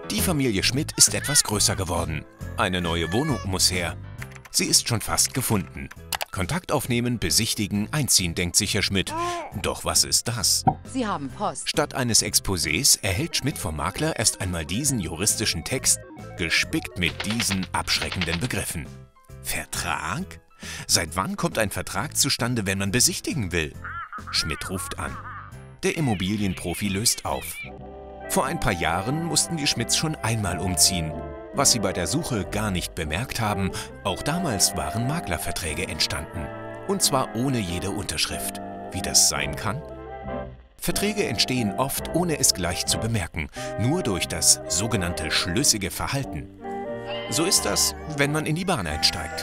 Die Familie Schmidt ist etwas größer geworden. Eine neue Wohnung muss her. Sie ist schon fast gefunden. Kontakt aufnehmen, besichtigen, einziehen, denkt sich Herr Schmidt. Doch was ist das? Sie haben Post. Statt eines Exposés erhält Schmidt vom Makler erst einmal diesen juristischen Text, gespickt mit diesen abschreckenden Begriffen. Vertrag? Seit wann kommt ein Vertrag zustande, wenn man besichtigen will? Schmidt ruft an. Der Immobilienprofi löst auf. Vor ein paar Jahren mussten die Schmidts schon einmal umziehen. Was sie bei der Suche gar nicht bemerkt haben, auch damals waren Maklerverträge entstanden. Und zwar ohne jede Unterschrift. Wie das sein kann? Verträge entstehen oft, ohne es gleich zu bemerken, nur durch das sogenannte schlüssige Verhalten. So ist das, wenn man in die Bahn einsteigt.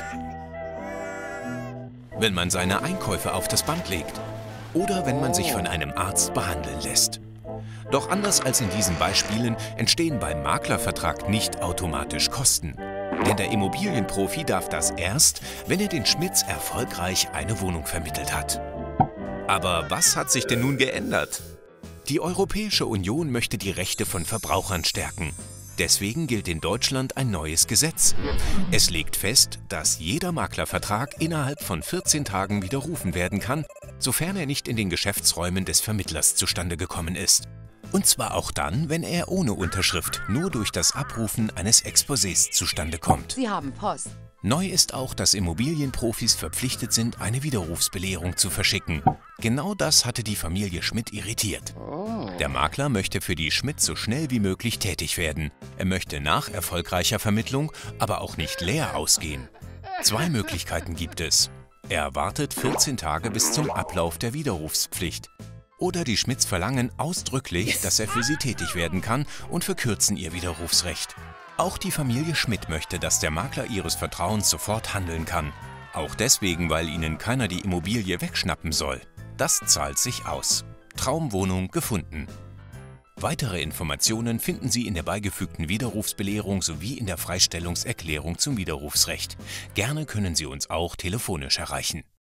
Wenn man seine Einkäufe auf das Band legt. Oder wenn man sich von einem Arzt behandeln lässt. Doch anders als in diesen Beispielen entstehen beim Maklervertrag nicht automatisch Kosten. Denn der Immobilienprofi darf das erst, wenn er den Schmidts erfolgreich eine Wohnung vermittelt hat. Aber was hat sich denn nun geändert? Die Europäische Union möchte die Rechte von Verbrauchern stärken. Deswegen gilt in Deutschland ein neues Gesetz. Es legt fest, dass jeder Maklervertrag innerhalb von 14 Tagen widerrufen werden kann, sofern er nicht in den Geschäftsräumen des Vermittlers zustande gekommen ist. Und zwar auch dann, wenn er ohne Unterschrift nur durch das Abrufen eines Exposés zustande kommt. Sie haben Post. Neu ist auch, dass Immobilienprofis verpflichtet sind, eine Widerrufsbelehrung zu verschicken. Genau das hatte die Familie Schmidt irritiert. Der Makler möchte für die Schmidt so schnell wie möglich tätig werden. Er möchte nach erfolgreicher Vermittlung aber auch nicht leer ausgehen. Zwei Möglichkeiten gibt es. Er wartet 14 Tage bis zum Ablauf der Widerrufspflicht. Oder die Schmidts verlangen ausdrücklich, dass er für sie tätig werden kann und verkürzen ihr Widerrufsrecht. Auch die Familie Schmidt möchte, dass der Makler ihres Vertrauens sofort handeln kann. Auch deswegen, weil ihnen keiner die Immobilie wegschnappen soll. Das zahlt sich aus. Traumwohnung gefunden. Weitere Informationen finden Sie in der beigefügten Widerrufsbelehrung sowie in der Freistellungserklärung zum Widerrufsrecht. Gerne können Sie uns auch telefonisch erreichen.